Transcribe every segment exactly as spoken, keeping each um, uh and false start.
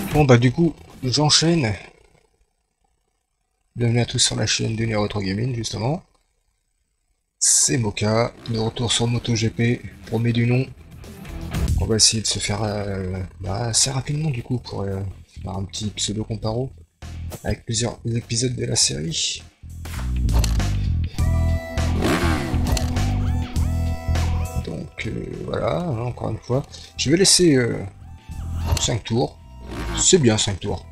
Bon bah du coup, j'enchaîne. Bienvenue à tous sur la chaîne de Nero Retro Gaming justement. C'est Moka, de retour sur MotoGP, premier du nom. On va essayer de se faire euh, bah, assez rapidement du coup pour euh, faire un petit pseudo comparo avec plusieurs épisodes de la série. Donc euh, voilà, hein, encore une fois. Je vais laisser euh, cinq tours. C'est bien cinq tours.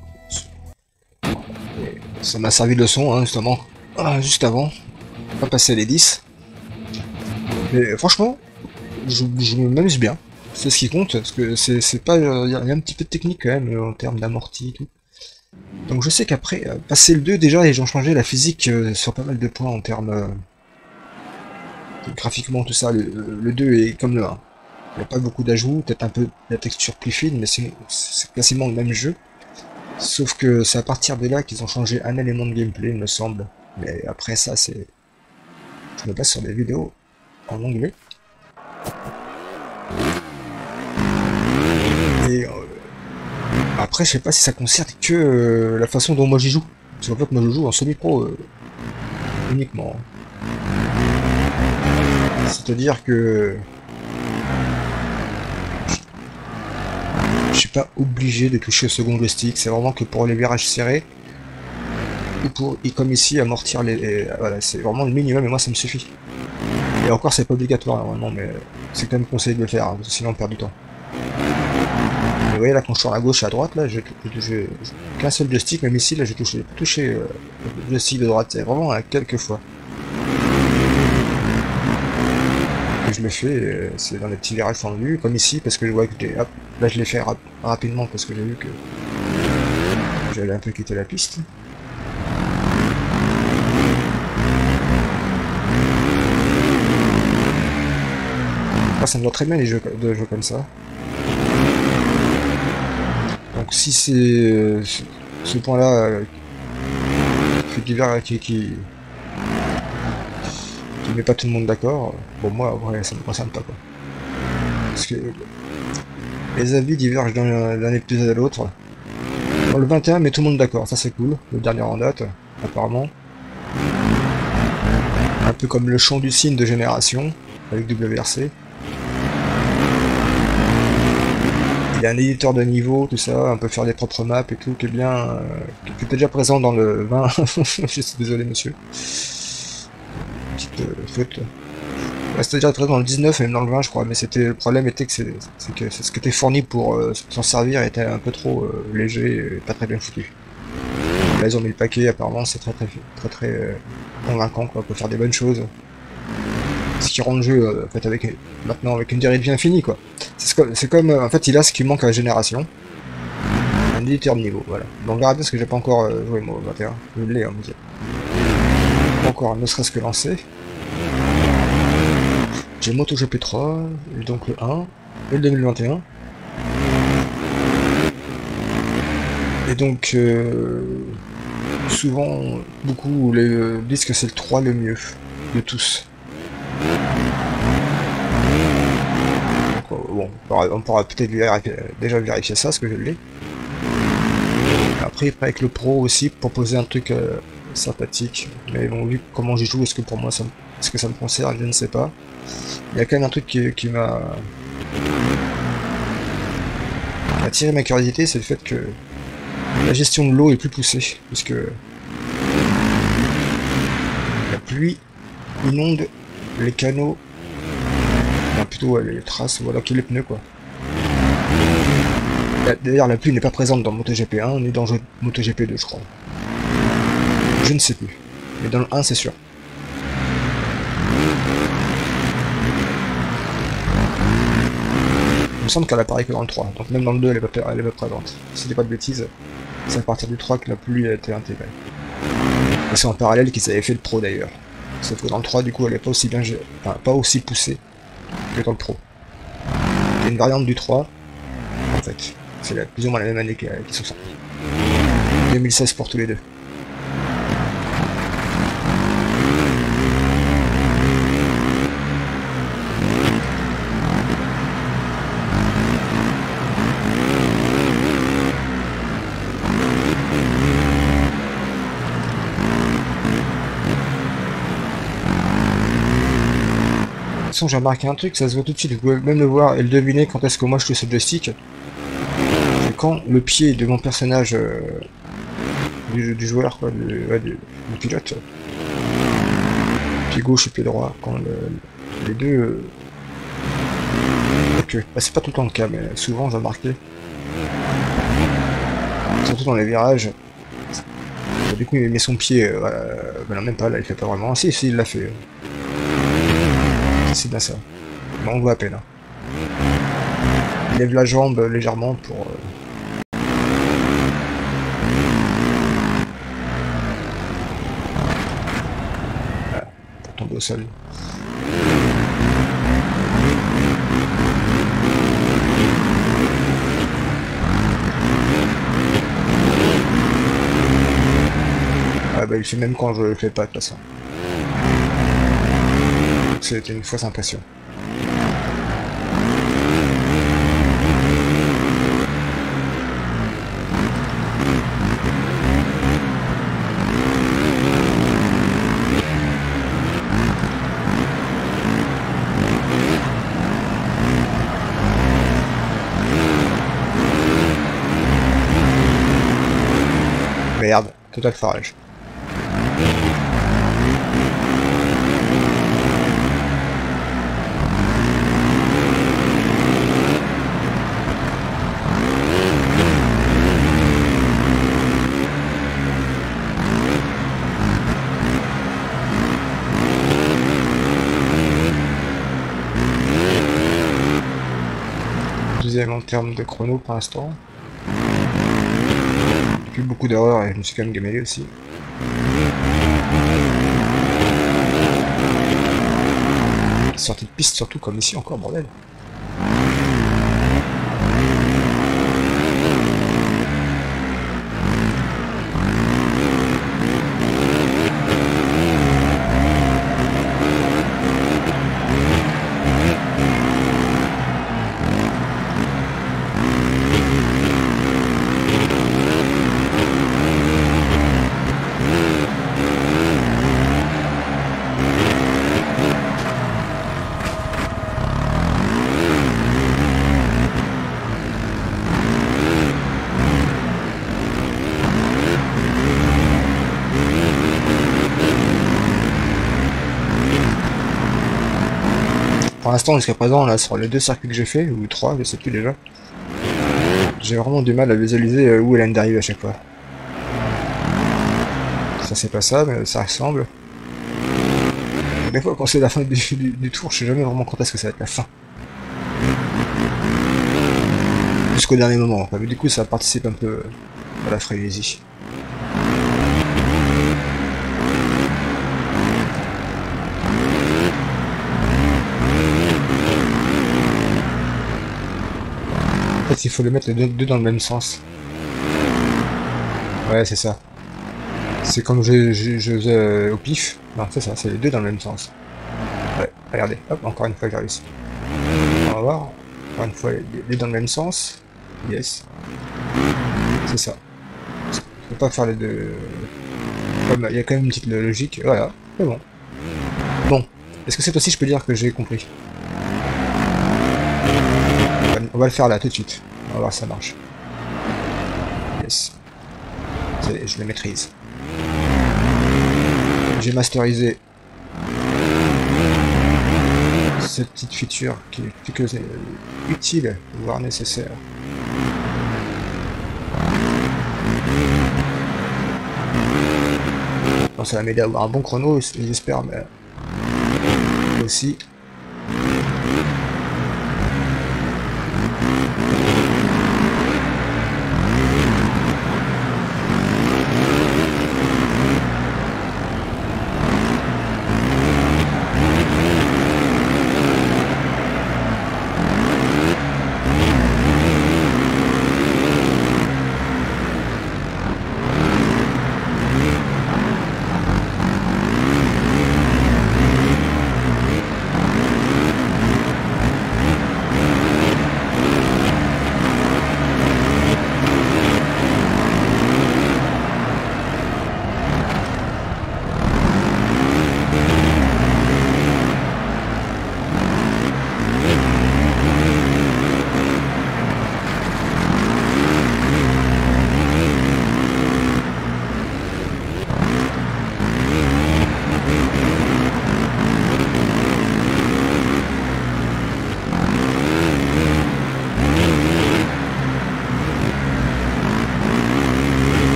Et ça m'a servi de leçon hein, justement. Ah, juste avant. Pas passer les dix. Mais franchement, je, je m'amuse bien. C'est ce qui compte, parce que c'est pas. Il euh, y, a un petit peu de technique quand même euh, en termes d'amorti et tout. Donc je sais qu'après, euh, passer le deux, déjà, ils ont changé la physique euh, sur pas mal de points en termes. Euh, graphiquement, tout ça. Le, le deux est comme le un. Il n'y a pas beaucoup d'ajouts, peut-être un peu la texture plus fine, mais c'est quasiment le même jeu. Sauf que c'est à partir de là qu'ils ont changé un élément de gameplay, il me semble. Mais après ça, c'est. Je me base sur des vidéos en anglais. Et euh, après, je sais pas si ça concerne que euh, la façon dont moi j'y joue. Parce qu'en fait, moi je joue en semi-pro euh, uniquement. C'est-à-dire que je suis pas obligé de toucher au second joystick. C'est vraiment que pour les virages serrés ou pour, et comme ici, amortir les. les voilà, c'est vraiment le minimum et moi ça me suffit. Et encore, c'est pas obligatoire normalement, mais c'est quand même conseillé de le faire, hein, sinon on perd du temps. Vous voyez là quand je suis à gauche et à droite là, j'ai qu'un seul joystick, même ici là j'ai touché, touché euh, le joystick de droite, c'est vraiment à quelques fois. Que je le fais, c'est dans les petits virages fendus, comme ici, parce que je vois que hop, là je l'ai fait rap rapidement parce que j'ai vu que j'allais un peu quitter la piste. Ah, ça me va très bien les jeux de jeux comme ça. Donc si c'est euh, ce point là euh, fait divers qui, qui qui met pas tout le monde d'accord, bon moi ouais, ça me concerne pas quoi. Parce que les avis divergent d'un épisode à l'autre. Dans le vingt et un met tout le monde d'accord, ça c'est cool, le dernier en date, apparemment. Un peu comme le chant du cygne de Génération, avec W R C. Il y a un éditeur de niveau, tout ça, on peut faire des propres maps et tout, qui est bien, euh, qui était déjà présent dans le vingt. Je suis désolé monsieur. Petite euh, faute. Ouais, c'était déjà présent dans le dix-neuf et même dans le vingt je crois, mais c'était le problème était que c'est que ce qui était fourni pour euh, s'en servir était un peu trop euh, léger et pas très bien foutu. Là ils ont mis le paquet, apparemment c'est très très très très euh, convaincant quoi, on peut faire des bonnes choses. Ce qui rend le jeu euh, en fait avec maintenant avec une durée de vie infinie quoi. C'est comme euh, en fait il a ce qui manque à la Génération. Un éditeur de niveau, voilà. Donc on verra bien parce que j'ai pas encore euh, joué moi au vingt et un. Je l'ai hein, dire. Pas encore ne serait-ce que lancé. J'ai MotoGP trois, et donc le un, et le deux mille vingt et un. Et donc euh, souvent beaucoup les, euh, disent que c'est le trois le mieux de tous. Bon, on pourra peut-être vérifier, déjà vérifier ça, parce que je l'ai. Après, avec le pro aussi, proposer un truc euh, sympathique. Mais bon, vu comment j'y joue, est-ce que pour moi, ça me... est-ce que ça me concerne, je ne sais pas. Il y a quand même un truc qui, qui m'a attiré ma curiosité, c'est le fait que la gestion de l'eau est plus poussée, puisque la pluie inonde les canaux. Enfin, plutôt ouais, les traces ou alors que les pneus quoi. D'ailleurs la pluie n'est pas présente dans MotoGP un ni dans MotoGP deux je crois. Je ne sais plus. Mais dans le un c'est sûr. Il me semble qu'elle apparaît que dans le trois. Donc même dans le deux elle est pas, elle est pas présente. Si je dis pas de bêtises, c'est à partir du trois que la pluie a été intégrée. Et c'est en parallèle qu'ils avaient fait le pro d'ailleurs. Sauf que dans le trois du coup elle est pas aussi bien, enfin pas aussi poussée que dans le pro. Il y a une variante du trois, en fait. C'est plus ou moins la même année qu'ils sont sortis. deux mille seize pour tous les deux. façon, j'ai remarqué un truc, ça se voit tout de suite, vous pouvez même le voir et le deviner quand est-ce que moi je touche le joystick. C'est quand le pied de mon personnage, euh, du, du joueur, quoi, du, ouais, du, du pilote, pied gauche et pied droit, quand le, les deux... Euh, que, bah, c'est pas tout le temps le cas, mais souvent j'ai remarqué. Surtout dans les virages. Du coup, il met son pied, euh, bah non, même pas, là, il fait pas vraiment. Si, si, il l'a fait. C'est bien ça. Mais on voit à peine. Hein. Il lève la jambe légèrement pour... Euh... Voilà, pour tomber au sol. Ah bah il fait même quand je le fais pas de toute façon. C'était une fausse impression. Merde, total farage. Deuxième en termes de chrono pour l'instant. Plus beaucoup d'erreurs et je me suis quand même gamellé aussi. Sortie de piste surtout comme ici encore, bordel. Pour l'instant, jusqu'à présent, là, sur les deux circuits que j'ai fait, ou trois, je sais plus déjà, j'ai vraiment du mal à visualiser où est la ligne d'arrivée à chaque fois. Ça c'est pas ça, mais ça ressemble. Des fois, quand c'est la fin du, du, du tour, je sais jamais vraiment quand est-ce que ça va être la fin. Jusqu'au dernier moment, enfin, mais du coup, ça participe un peu à la frénésie. En fait, il faut les mettre les deux dans le même sens. Ouais, c'est ça. C'est comme je, je, je faisais euh, au pif. Non, c'est ça, c'est les deux dans le même sens. Ouais, regardez. Hop, encore une fois, j'ai réussi. On va voir. Encore une fois, les deux dans le même sens. Yes. C'est ça. Je peux pas faire les deux... Il y a quand même une petite logique. Voilà, c'est bon. Bon. Est-ce que cette fois-ci, je peux dire que j'ai compris? On va le faire là, tout de suite. On va voir si ça marche. Yes. Je le maîtrise. J'ai masterisé cette petite feature qui est plus que utile, voire nécessaire. Bon, ça va m'aider à avoir un bon chrono, j'espère, mais aussi.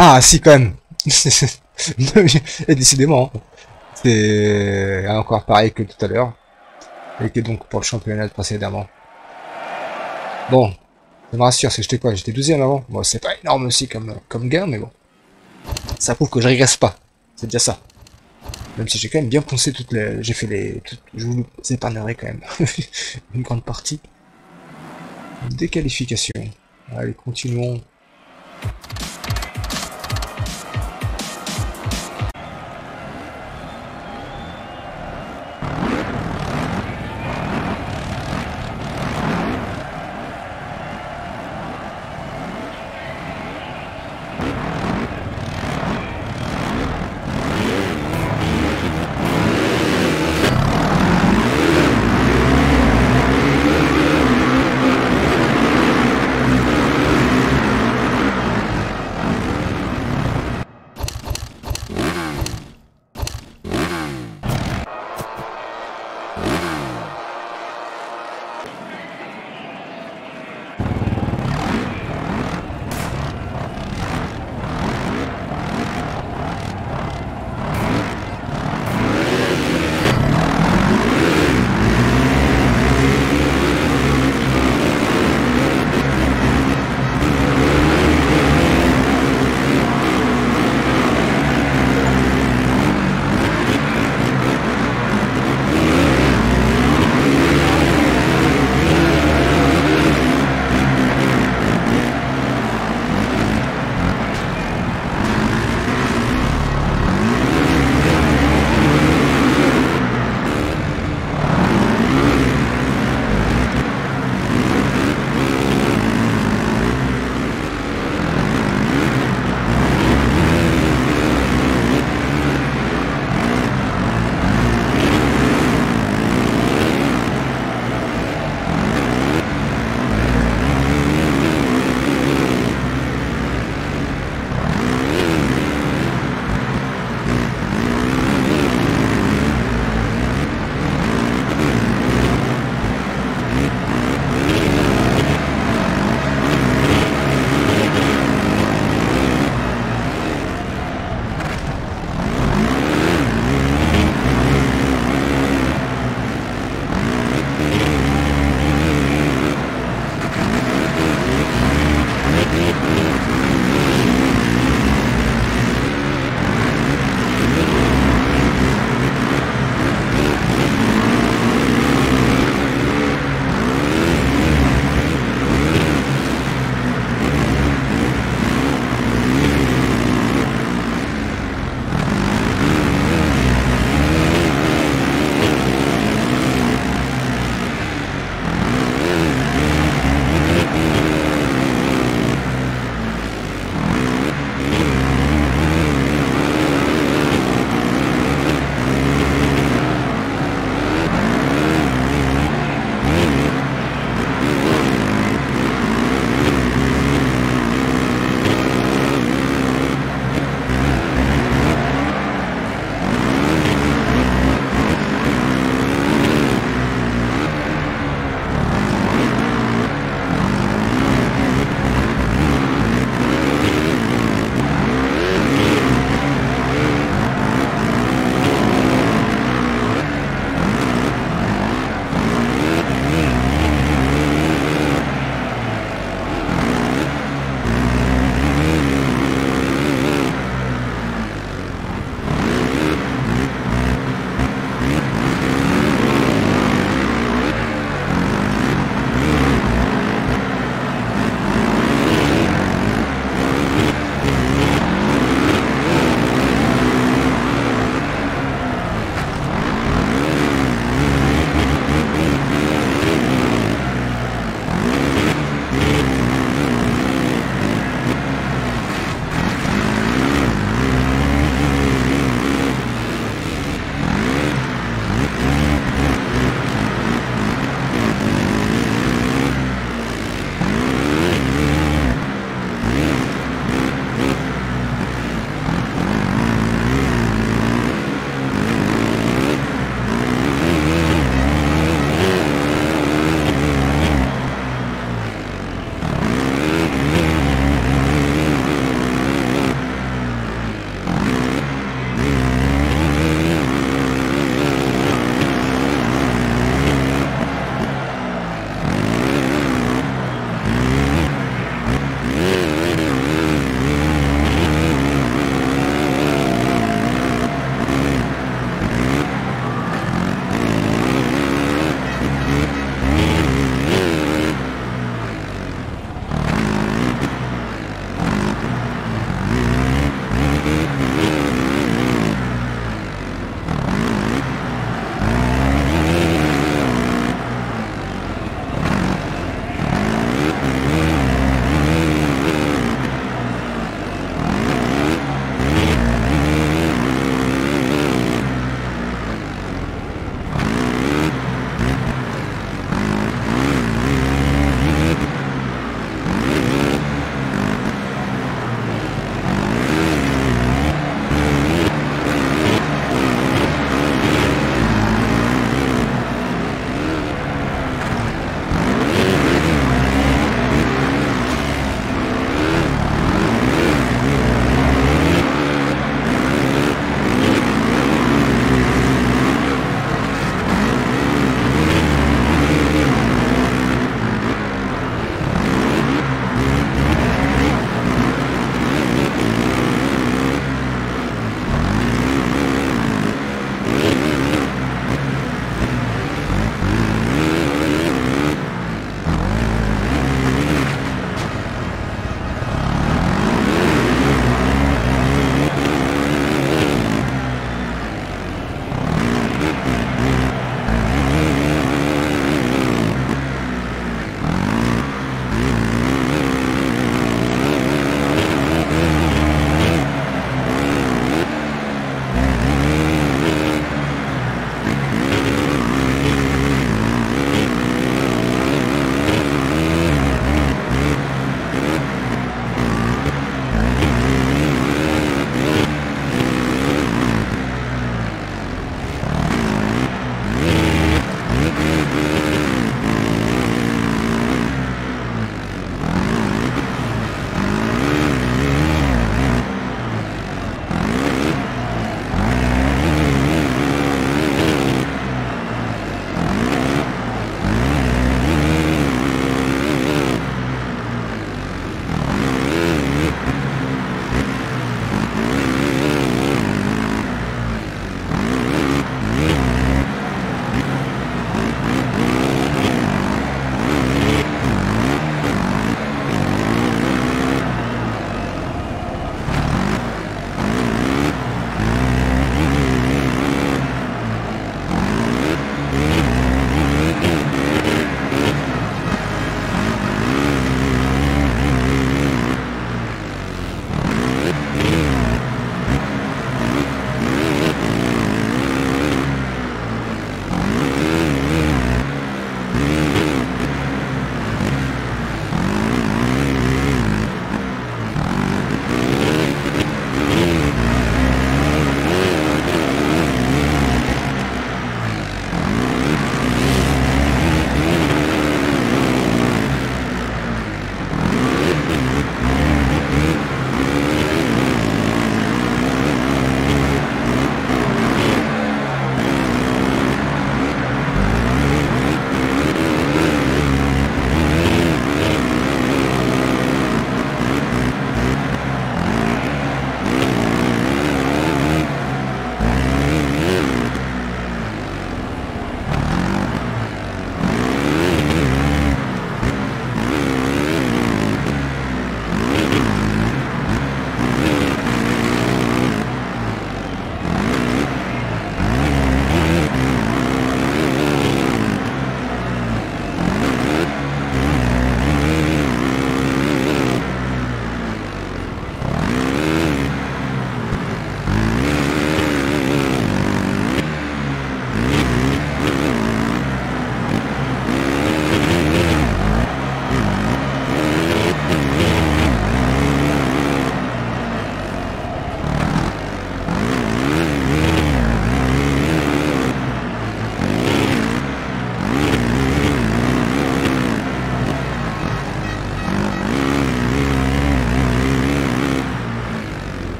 Ah, si, quand même. Et décidément, hein. C'est encore pareil que tout à l'heure. Et que donc pour le championnat précédemment. Bon, ça me rassure, c'est que j'étais quoi? J'étais douzième avant. Bon, c'est pas énorme aussi comme, comme gain, mais bon. Ça prouve que je régresse pas. C'est déjà ça. Même si j'ai quand même bien poncé toutes les... J'ai fait les... Toutes... Je vous épargnerai quand même. Une grande partie. Déqualification. Allez, continuons.